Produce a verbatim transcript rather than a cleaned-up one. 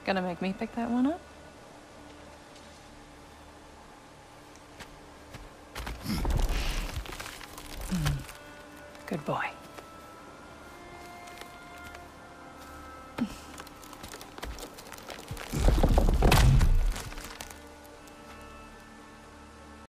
Gonna make me pick that one up? Hmm. Good boy.